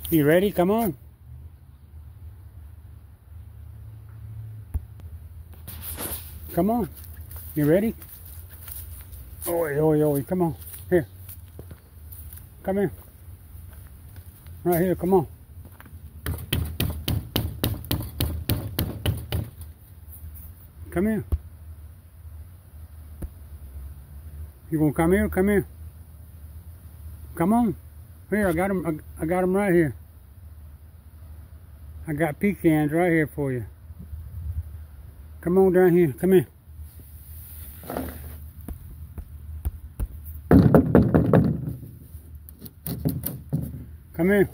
You ready? Come on. Come on. You ready? Oi, oi, oi. Come on. Here. Come here. Right here. Come on. Come here. You gonna come here? Come here. Come on. Here, I got them. I got them right here. I got pecans right here for you. Come on down here. Come here. Come here.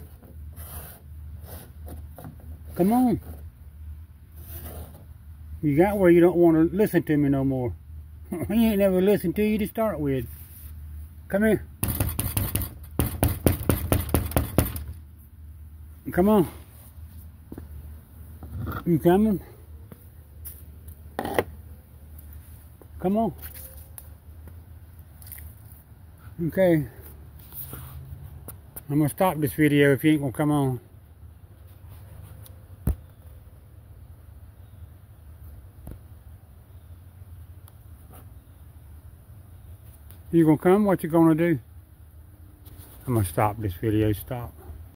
Come on. You got where you don't want to listen to me no more. He ain't never listened to you to start with. Come here. Come on. You coming? Come on. Okay. I'm gonna stop this video if you ain't gonna come on. You gonna come? What you gonna do? I'm gonna stop this video. Stop.